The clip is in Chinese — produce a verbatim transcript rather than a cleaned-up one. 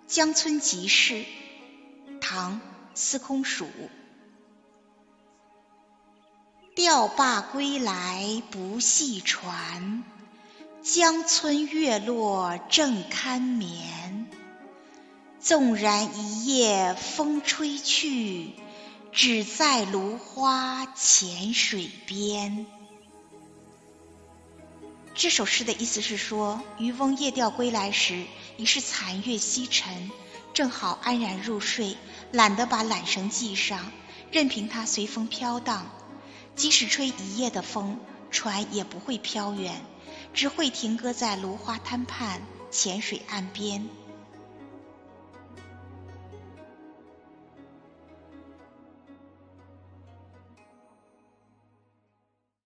江村集市，唐·司空曙。钓罢归来不系船，江村月落正堪眠。纵然一夜风吹去，只在芦花浅水边。这首诗的意思是说，渔翁夜钓归来时，已是残月西沉，正好安然入睡，懒得把缆绳系上，任凭它随风飘荡。即使吹一夜的风，船也不会飘远，只会停搁在芦花滩畔、浅水岸边。